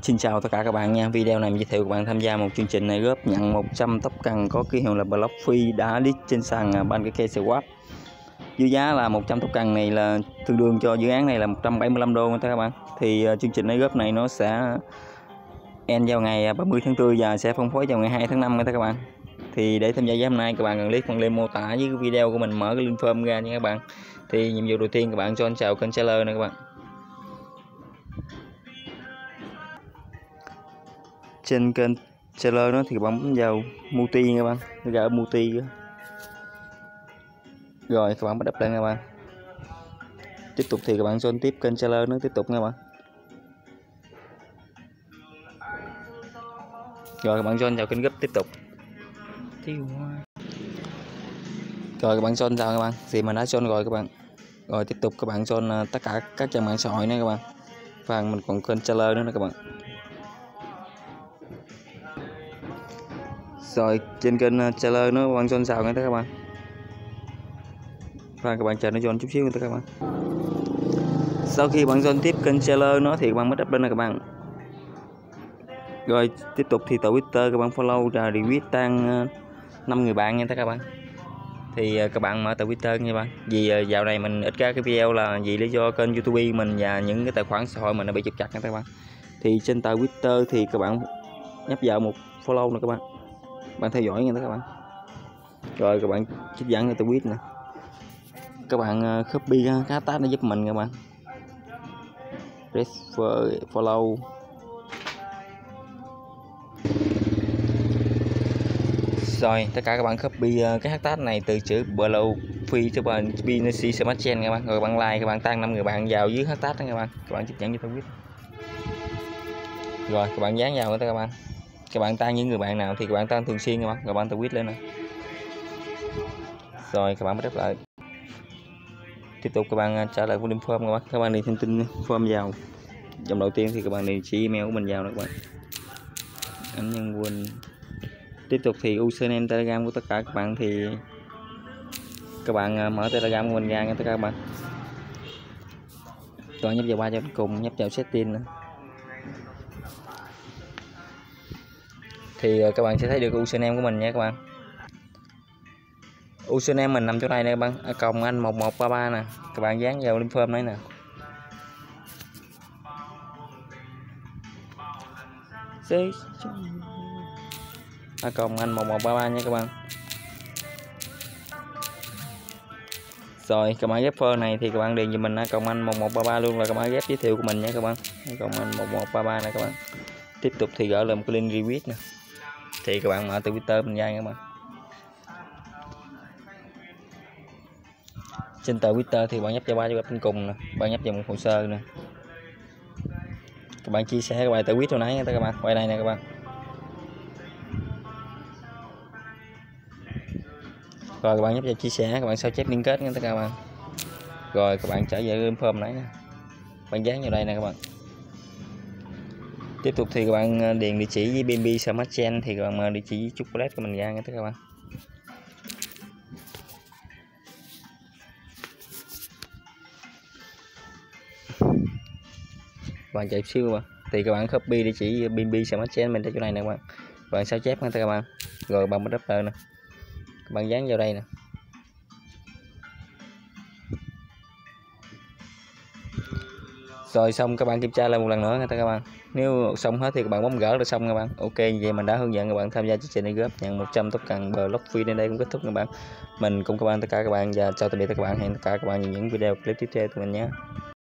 Xin chào tất cả các bạn nha. Video này giới thiệu các bạn tham gia một chương trình này góp nhận 100 tóc cần có ký hiệu là block free đã list trên sàn Pancake Swap. Với giá là 100 tóc cần này là tương đương cho dự án này là 175 đô nha các bạn. Thì chương trình này góp này nó sẽ end vào ngày 30 tháng 4 và sẽ phân phối vào ngày 2 tháng 5 nha các bạn. Thì để tham gia giá hôm nay các bạn cần click phần link mô tả với cái video của mình, mở cái link form ra nha các bạn. Thì nhiệm vụ đầu tiên các bạn cho anh chào kênh seller này các bạn. Trên kênh seller nó thì các bạn bấm vào multi nha các bạn, nó ra ở multi rồi các bạn bắt đập lên các bạn. Tiếp tục thì các bạn join tiếp kênh seller nó tiếp tục nha các bạn. Rồi các bạn join vào kênh group tiếp tục. Rồi các bạn join vào các bạn, thì mình đã join rồi các bạn. Rồi tiếp tục các bạn join tất cả các trang mạng xã hội nữa các bạn. Và mình còn kênh seller nữa nè các bạn. Rồi trên kênh seller nó bạn join vào nghe các bạn. Và các bạn chờ nó join chút xíu nữa các bạn. Sau khi bạn join tiếp kênh seller nó thì các bạn mới up lên nè các bạn. Rồi tiếp tục thì Twitter các bạn follow và retweet tăng 5 người bạn nha các bạn. Thì các bạn mở Twitter nha bạn. Vì dạo này mình ít ra cái video là vì lý do kênh YouTube mình và những cái tài khoản xã hội mình nó bị trục trặc nha các bạn. Thì trên Twitter thì các bạn nhấp vào một follow nè các bạn. Bạn theo dõi nha các bạn. Rồi các bạn trích dẫn cho tweet nè. Các bạn copy cái hashtag nó giúp mình các bạn. Follow. Rồi tất cả các bạn copy cái hashtag này từ chữ block free cho bạn Binance Smart Chain các bạn. Rồi bạn like, các bạn tăng 5 người bạn vào dưới hashtag đó các bạn. Các bạn trích dẫn cho tweet. Rồi các bạn dán vào nữa các bạn. Các bạn tăng những người bạn nào thì các bạn tăng thường xuyên các bạn. Rồi bạn tweet lên nè. Rồi các bạn bắt đáp lại. Tiếp tục các bạn trả lời của link form các bạn. Các bạn điền thông tin form vào. Dòng đầu tiên thì các bạn điền chỉ email của mình vào đó các bạn. Ảnh nhân Quỳnh. Tiếp tục thì username Telegram của tất cả các bạn thì các bạn mở Telegram của mình ra nha tất cả các bạn. Toàn nhấp vào 3 cho cùng, nhấp vào setting nữa. Thì các bạn sẽ thấy được username của mình nha các bạn. Username mình nằm chỗ này nè các bạn, cộng anh 1133 nè. Các bạn dán vào link form đấy nè. Cộng anh 1133 nha các bạn. Rồi các bạn ghép phơ này thì các bạn điền cho mình cộng anh 1133 luôn, là các bạn ghép giới thiệu của mình nha các bạn. Cộng anh 1133 này các bạn. Tiếp tục thì gửi lên một cái link retweet nè. Thì các bạn mở từ Twitter mình ra nha các bạn. Trên tờ Twitter thì bạn nhấp vào 3 cho bên cùng nè, bạn nhấp vào một hồ sơ nè. Các bạn chia sẻ cái bài tờ tweet hồi nãy nha các bạn, quay đây nè các bạn. Rồi các bạn nhấp vào chia sẻ, các bạn sao chép liên kết nha các bạn. Rồi các bạn trở về link form nãy nè. Bạn dán vào đây nè các bạn. Tiếp tục thì các bạn điền địa chỉ với BNB Smart Chain thì các bạn mở địa chỉ chocolate của mình ra nha các bạn. Bạn chạy xíu mà. Thì các bạn copy địa chỉ BNB Smart Chain mình tới chỗ này nè các bạn. Bạn sao chép nha các bạn. Rồi bạn bắt đắp nè. Các bạn dán vào đây nè. Rồi xong các bạn kiểm tra lại một lần nữa nha các bạn. Nếu xong hết thì các bạn bấm gỡ là xong các bạn. Ok, vậy mình đã hướng dẫn các bạn tham gia chương trình này góp nhận 100 token block free. Đến đây cũng kết thúc các bạn. Mình cùng các bạn tất cả các bạn và chào tạm biệt tất cả các bạn. Hẹn tất cả các bạn những video clip tiếp theo của mình nhé.